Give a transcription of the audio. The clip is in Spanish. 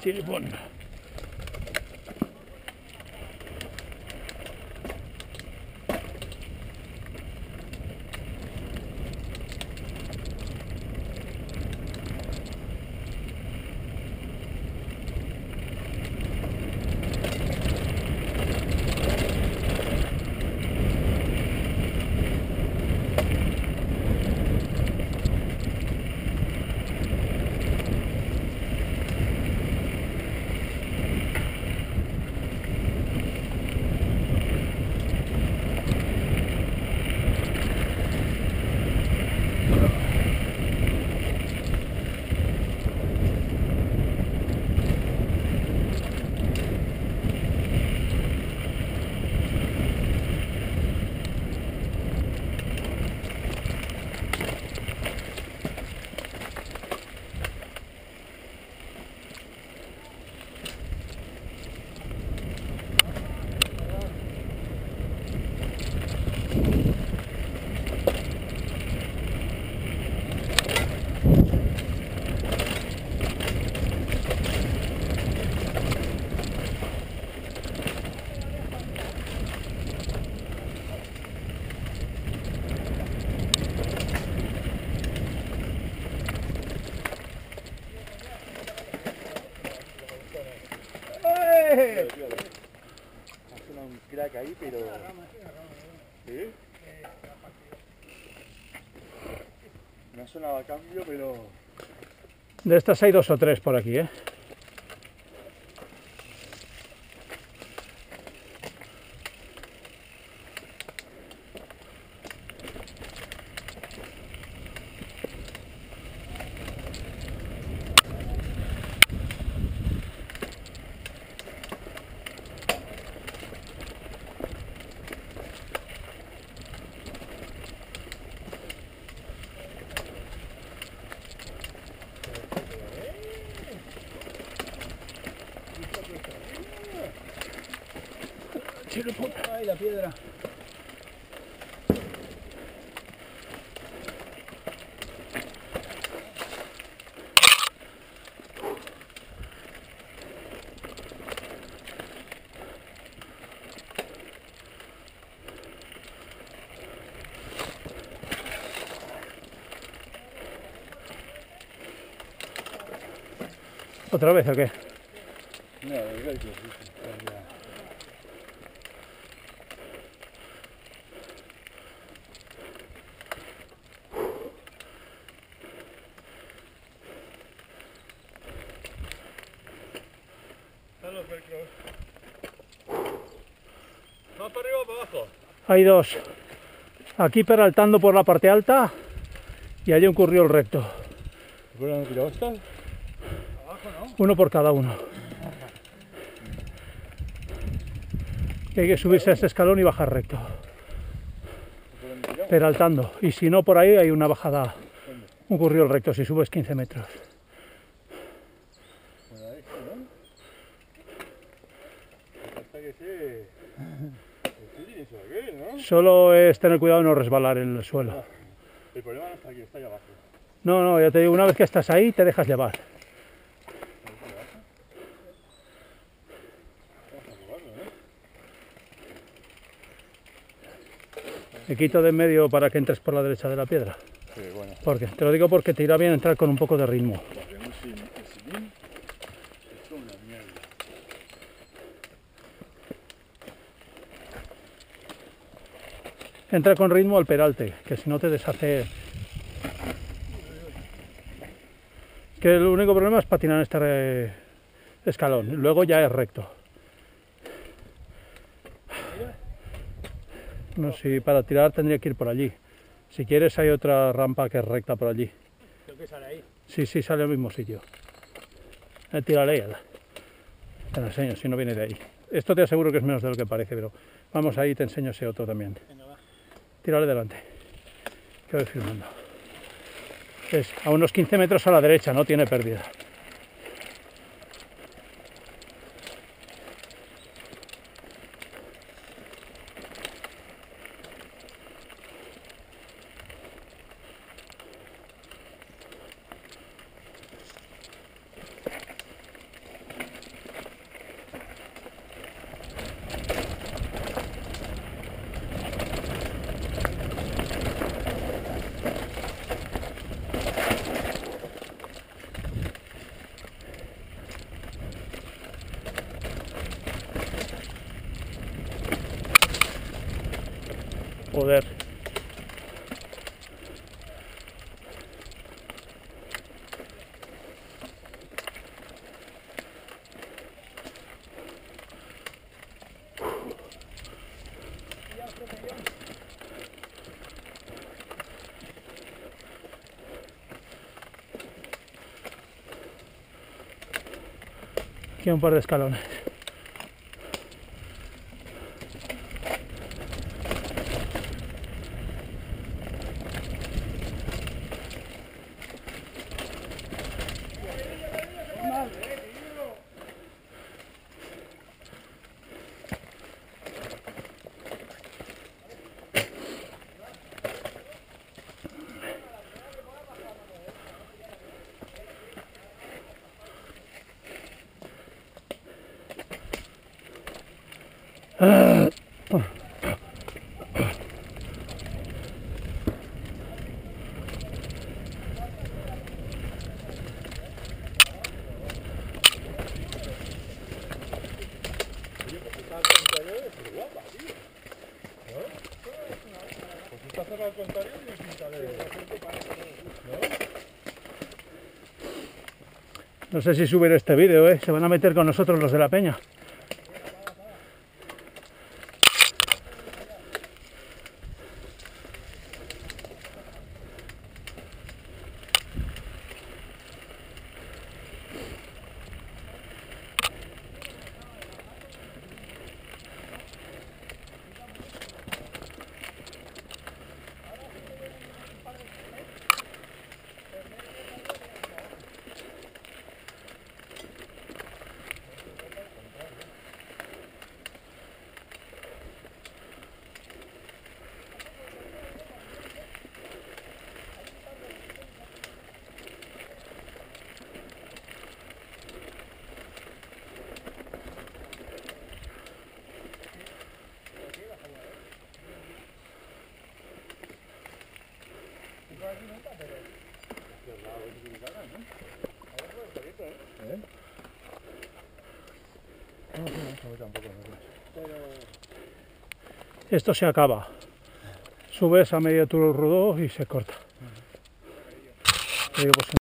Chiripón. Hace un crack ahí, pero... ¿Sí? No sonaba cambio, pero... De estas hay 2 o 3 por aquí, ¿eh? Ay, la piedra. ¿Otra vez o qué? No, el velcro, sí. Están los velcros. ¿Va para arriba o para abajo? Hay 2. Aquí peraltando por la parte alta y allí ocurrió el recto. ¿Fueron piragostas? Abajo, ¿no? Uno por cada uno. Y hay que subirse a este escalón y bajar recto. Peraltando. Y si no, por ahí hay una bajada. Ocurrió el recto si subes 15 metros. Solo es tener cuidado de no resbalar en el suelo. El problema no está aquí, está ahí abajo. No, ya te digo, una vez que estás ahí, te dejas llevar. Me quito de en medio para que entres por la derecha de la piedra. Sí, bueno. Porque te lo digo porque te irá bien entrar con un poco de ritmo. Entra con ritmo al peralte, que si no te deshace. Que el único problema es patinar en este escalón, luego ya es recto. No sé, si para tirar tendría que ir por allí. Si quieres hay otra rampa que es recta por allí. ¿Creo que sale ahí? Sí, sale al mismo sitio. Tírale ya. Te lo enseño, si no viene de ahí. Esto te aseguro que es menos de lo que parece, pero vamos ahí, te enseño ese otro también. Venga, va. Tírale delante, que voy filmando. Es a unos 15 metros a la derecha, no tiene pérdida. Joder. Aquí un par de escalones. No sé si subir este vídeo, se van a meter con nosotros los de la peña. Esto se acaba. Subes a medio Turó Rodó y se corta.